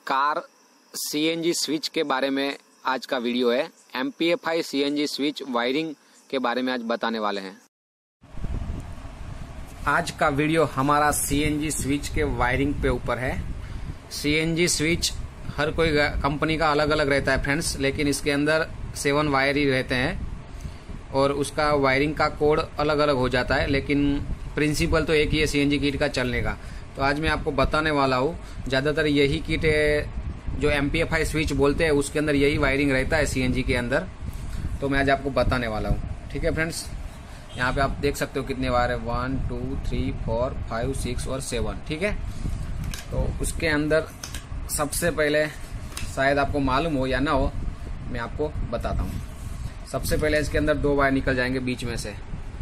Car CNG switch के बारे में आज का वीडियो है। एमपीएफआई सीएनजी स्विच वायरिंग के बारे में आज बताने वाले हैं। आज का वीडियो हमारा सीएनजी स्विच के वायरिंग पे ऊपर है। सीएनजी स्विच हर कोई कंपनी का अलग अलग रहता है फ्रेंड्स, लेकिन इसके अंदर 7 वायर ही रहते हैं और उसका वायरिंग का कोड अलग अलग हो जाता है, लेकिन प्रिंसिपल तो एक ही है सीएनजी किट का चलने का। तो आज मैं आपको बताने वाला हूँ, ज़्यादातर यही किट है जो एमपीएफआई स्विच बोलते हैं, उसके अंदर यही वायरिंग रहता है सीएनजी के अंदर। तो मैं आज आपको बताने वाला हूँ, ठीक है फ्रेंड्स। यहाँ पे आप देख सकते हो कितने वायर है, 1 2 3 4 5 6 और 7, ठीक है। तो उसके अंदर सबसे पहले, शायद आपको मालूम हो या ना हो, मैं आपको बताता हूँ। सबसे पहले इसके अंदर 2 वायर निकल जाएंगे बीच में से,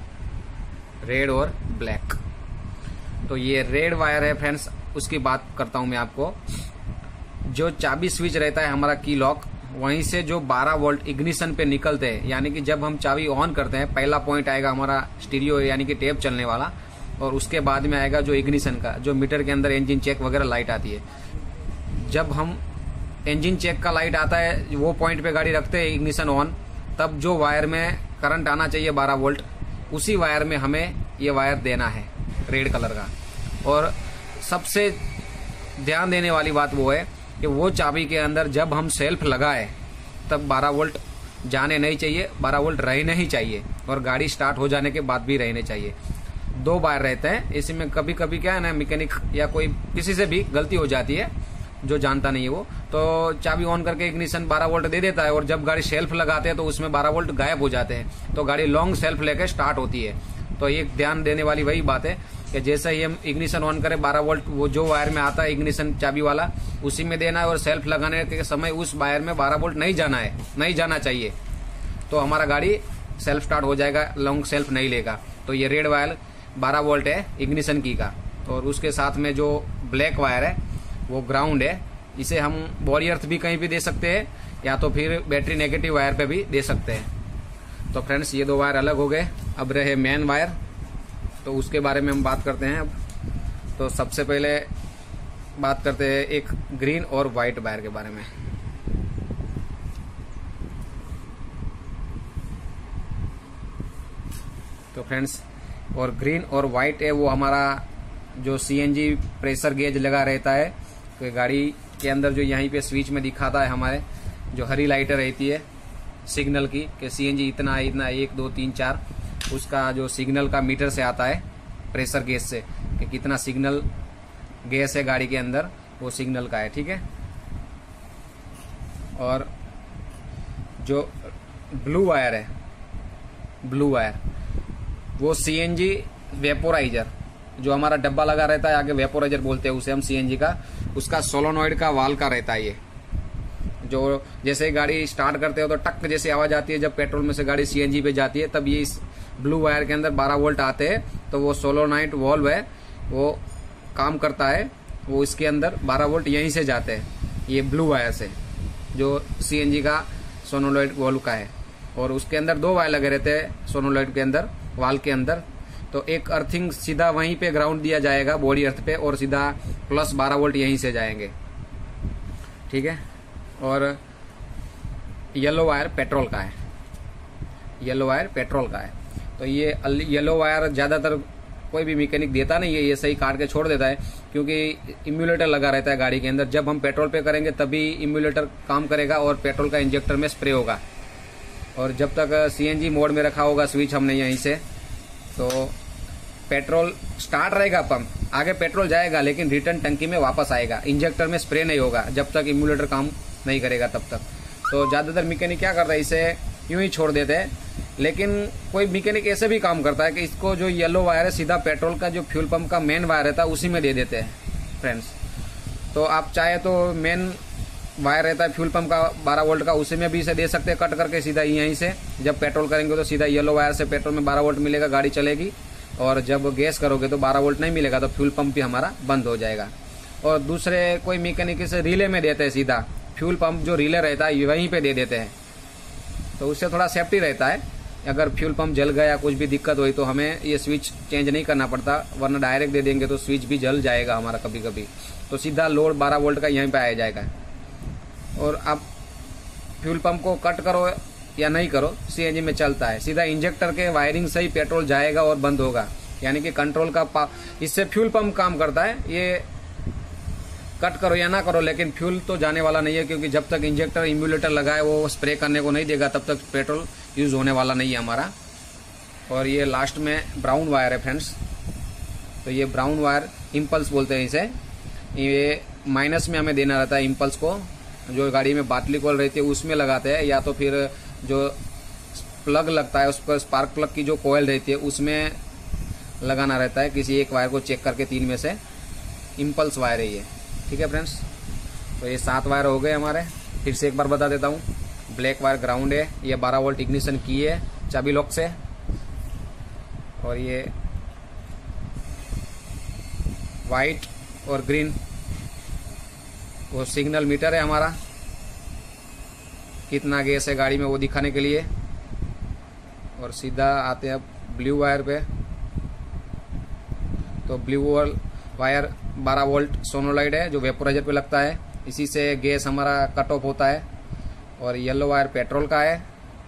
रेड और ब्लैक। तो ये रेड वायर है फ्रेंड्स, उसकी बात करता हूँ मैं आपको। जो चाबी स्विच रहता है हमारा की लॉक, वहीं से जो 12 वोल्ट इग्निशन पे निकलते हैं, यानी कि जब हम चाबी ऑन करते हैं पहला पॉइंट आएगा हमारा स्टीरियो यानी कि टेप चलने वाला, और उसके बाद में आएगा जो इग्निशन का, जो मीटर के अंदर इंजन चेक वगैरह लाइट आती है। जब हम इंजन चेक का लाइट आता है वो पॉइंट पे गाड़ी रखते हैं इग्निशन ऑन, तब जो वायर में करंट आना चाहिए 12 वोल्ट, उसी वायर में हमें ये वायर देना है रेड कलर का। और सबसे ध्यान देने वाली बात वो है कि वो चाबी के अंदर जब हम सेल्फ लगाए तब 12 वोल्ट जाने नहीं चाहिए, 12 वोल्ट रहने ही चाहिए, और गाड़ी स्टार्ट हो जाने के बाद भी रहने चाहिए। 2 वायर रहते हैं, इसमें कभी कभी क्या है ना, मैकेनिक या कोई किसी से भी गलती हो जाती है, जो जानता नहीं है वो, तो चाबी ऑन करके इग्निशन 12 वोल्ट दे देता है, और जब गाड़ी सेल्फ लगाते हैं तो उसमें 12 वोल्ट गायब हो जाते हैं, तो गाड़ी लॉन्ग सेल्फ लेके स्टार्ट होती है। तो ये ध्यान देने वाली वही बात है कि जैसे ही हम इग्निशन ऑन करें 12 वोल्ट वो जो वायर में आता है इग्निशन चाबी वाला, उसी में देना है, और सेल्फ लगाने के समय उस वायर में 12 वोल्ट नहीं जाना है, नहीं जाना चाहिए, तो हमारा गाड़ी सेल्फ स्टार्ट हो जाएगा, लॉन्ग सेल्फ नहीं लेगा। तो ये रेड वायर 12 वोल्ट है इग्निशन की का, और उसके साथ में जो ब्लैक वायर है वो ग्राउंड है। इसे हम बॉडी अर्थ भी कहीं भी दे सकते हैं, या तो फिर बैटरी नेगेटिव वायर पे भी दे सकते हैं। तो फ्रेंड्स ये 2 वायर अलग हो गए। अब रहे मेन वायर, तो उसके बारे में हम बात करते हैं अब। तो सबसे पहले बात करते हैं एक ग्रीन और व्हाइट वायर के बारे में। तो फ्रेंड्स, और ग्रीन और व्हाइट है वो हमारा जो सीएनजी प्रेशर गेज लगा रहता है, तो गाड़ी के अंदर जो यहीं पे स्विच में दिखाता है हमारे, जो हरी लाइटें रहती है सिग्नल की कि सीएनजी इतना है, इतना 1 2 3 4, उसका जो सिग्नल का मीटर से आता है प्रेशर गेज से कि कितना सिग्नल गैस है गाड़ी के अंदर, वो सिग्नल का है, ठीक है। और जो ब्लू वायर है, ब्लू वायर वो सीएनजी वेपोराइजर, जो हमारा डब्बा लगा रहता है आगे, वेपोराइजर बोलते हैं उसे हम सीएनजी का, उसका सोलोनॉइड का वाल का रहता है ये। जो जैसे गाड़ी स्टार्ट करते हो तो टक जैसे आवाज आती है, जब पेट्रोल में से गाड़ी सीएनजी पे जाती है, तब ये इस ब्लू वायर के अंदर 12 वोल्ट आते हैं, तो वो सोलोनॉइड वाल्व है वो काम करता है, वो इसके अंदर 12 वोल्ट यहीं से जाते हैं, ये ब्लू वायर से, जो सीएनजी का सोलोनॉइड वाल्व का है। और उसके अंदर 2 वायर लगे रहते हैं सोलोनॉइड के अंदर, वाल्व के अंदर। तो एक अर्थिंग सीधा वहीं पे ग्राउंड दिया जाएगा बॉडी अर्थ पे, और सीधा प्लस 12 वोल्ट यहीं से जाएंगे, ठीक है। और येलो वायर पेट्रोल का है, येलो वायर पेट्रोल का है। तो ये येलो वायर ज्यादातर कोई भी मैकेनिक देता नहीं है, ये सही काट के छोड़ देता है, क्योंकि इम्यूलेटर लगा रहता है गाड़ी के अंदर। जब हम पेट्रोल पे करेंगे तभी इम्यूलेटर काम करेगा और पेट्रोल का इंजेक्टर में स्प्रे होगा, और जब तक सीएनजी मोड में रखा होगा स्विच हमने यहीं से, तो पेट्रोल स्टार्ट रहेगा, पंप आगे पेट्रोल जाएगा, लेकिन रिटर्न टंकी में वापस आएगा, इंजेक्टर में स्प्रे नहीं होगा जब तक इम्यूलेटर काम नहीं करेगा तब तक। तो ज्यादातर मैकेनिक क्या करता है, इसे यूं ही छोड़ देते हैं, लेकिन कोई मैकेनिक ऐसे भी काम करता है कि इसको जो येलो वायर है सीधा पेट्रोल का जो फ्यूल पंप का मेन वायर रहता है उसी में दे देते हैं फ्रेंड्स। तो आप चाहे तो मेन वायर रहता है फ्यूल पंप का 12 वोल्ट का, उसी में भी इसे दे सकते हैं कट करके सीधा यहीं से। जब पेट्रोल करेंगे तो सीधा येलो वायर से पेट्रोल में 12 वोल्ट मिलेगा, गाड़ी चलेगी, और जब गैस करोगे तो 12 वोल्ट नहीं मिलेगा, तो फ्यूल पंप भी हमारा बंद हो जाएगा। और दूसरे कोई मैकेनिक से रिले में देते हैं, सीधा फ्यूल पंप जो रिले रहता है वहीं पे दे देते हैं, तो उससे थोड़ा सेफ्टी रहता है। अगर फ्यूल पंप जल गया, कुछ भी दिक्कत हुई तो हमें ये स्विच चेंज नहीं करना पड़ता, वरना डायरेक्ट दे देंगे तो स्विच भी जल जाएगा हमारा कभी कभी। तो सीधा लोड 12 वोल्ट का यहीं पे आ जाएगा। और अब फ्यूल पंप को कट करो या नहीं करो, सीएनजी में चलता है, सीधा इंजेक्टर के वायरिंग से ही पेट्रोल जाएगा और बंद होगा। यानी कि कंट्रोल का इससे फ्यूल पंप काम करता है। ये कट करो या ना करो, लेकिन फ्यूल तो जाने वाला नहीं है, क्योंकि जब तक इंजेक्टर इम्यूलेटर लगाए वो स्प्रे करने को नहीं देगा तब तक पेट्रोल यूज होने वाला नहीं है हमारा। और ये लास्ट में ब्राउन वायर है फ्रेंड्स। तो ये ब्राउन वायर इम्पल्स बोलते हैं इसे। ये माइनस में हमें देना रहता है इम्पल्स को। जो गाड़ी में बाटली कॉइल रहती है उसमें लगाते हैं, या तो फिर जो प्लग लगता है उस पर स्पार्क प्लग की जो कॉइल रहती है उसमें लगाना रहता है। किसी एक वायर को चेक करके 3 में से इम्पल्स वायर है ये। ठीक है फ्रेंड्स, तो ये 7 वायर हो गए हमारे। फिर से एक बार बता देता हूँ। ब्लैक वायर ग्राउंड है, ये 12 वोल्ट इग्निशन की है चाबी लॉक से। और ये वाइट और ग्रीन वो सिग्नल मीटर है हमारा, कितना गैस है गाड़ी में वो दिखाने के लिए। और सीधा आते हैं ब्लू वायर पे। तो ब्लू वायर 12 वोल्ट सोनोलाइड है जो वेपोराइजर पे लगता है, इसी से गैस हमारा कट ऑफ होता है। और येलो वायर पेट्रोल का है,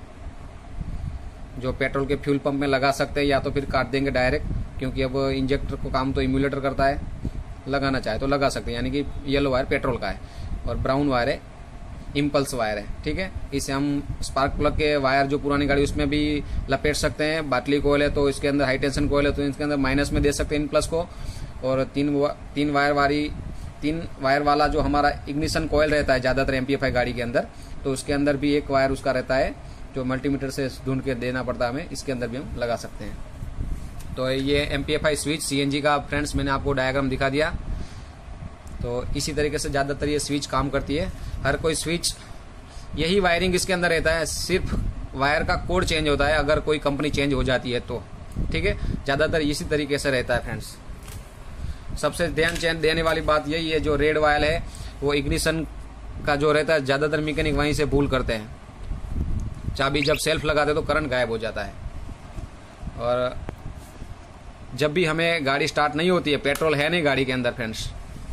जो पेट्रोल के फ्यूल पंप में लगा सकते हैं, या तो फिर काट देंगे डायरेक्ट, क्योंकि अब इंजेक्टर को काम तो इम्यूलेटर करता है, लगाना चाहे तो लगा सकते हैं। यानी कि येलो वायर पेट्रोल का है और ब्राउन वायर है इम्पल्स वायर है। ठीक है, इसे हम स्पार्क प्लग के वायर जो पुरानी गाड़ी उसमें भी लपेट सकते हैं। बाटली कोयल है तो इसके अंदर हाई टेंशन कोयल है तो इसके अंदर माइनस में दे सकते हैं इन प्लस को। और 3 वायर वाला जो हमारा इग्निशन कोयल रहता है ज्यादातर एमपीएफआई गाड़ी के अंदर, तो उसके अंदर भी एक वायर उसका रहता है जो मल्टीमीटर से ढूंढ के देना पड़ता है हमें, इसके अंदर भी हम लगा सकते हैं। तो ये एमपीएफआई स्विच सीएनजी का फ्रेंड्स मैंने आपको डायग्राम दिखा दिया। तो इसी तरीके से ज्यादातर ये स्विच काम करती है। हर कोई स्विच यही वायरिंग इसके अंदर रहता है, सिर्फ वायर का कोड चेंज होता है अगर कोई कंपनी चेंज हो जाती है तो। ठीक है, ज्यादातर इसी तरीके से रहता है फ्रेंड्स। सबसे ध्यान देने वाली बात यही है, जो रेड वायर है वो इग्निशन का जो रहता है ज्यादातर मैकेनिक वहीं से भूल करते हैं। चाबी जब सेल्फ लगाते तो करंट गायब हो जाता है। और जब भी हमें गाड़ी स्टार्ट नहीं होती है, पेट्रोल है नहीं गाड़ी के अंदर फ्रेंड्स,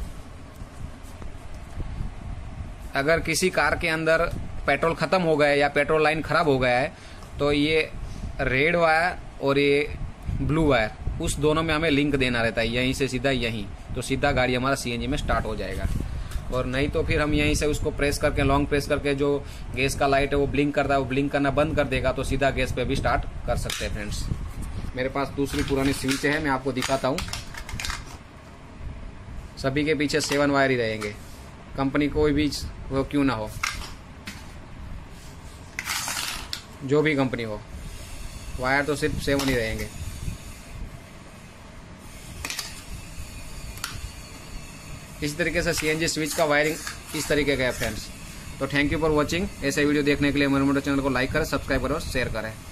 अगर किसी कार के अंदर पेट्रोल खत्म हो गया या पेट्रोल लाइन खराब हो गया है, तो ये रेड वायर और ये ब्लू वायर उस दोनों में हमें लिंक देना रहता है, यहीं से सीधा यहीं, तो सीधा गाड़ी हमारा सीएनजी में स्टार्ट हो जाएगा। और नहीं तो फिर हम यहीं से उसको प्रेस करके, लॉन्ग प्रेस करके जो गैस का लाइट है वो ब्लिंक करता है, वो ब्लिंक करना बंद कर देगा, तो सीधा गैस पे भी स्टार्ट कर सकते हैं फ्रेंड्स। मेरे पास दूसरी पुरानी स्विच है, मैं आपको दिखाता हूँ। सभी के पीछे 7 वायर ही रहेंगे, कंपनी कोई भी वो क्यों ना हो, जो भी कंपनी हो, वायर तो सिर्फ 7 ही रहेंगे। इस तरीके से सीएनजी स्विच का वायरिंग इस तरीके का है फ्रेंड्स। तो थैंक यू फॉर वॉचिंग। ऐसे वीडियो देखने के लिए मेरे चैनल को लाइक करें, सब्सक्राइब करें और शेयर करें।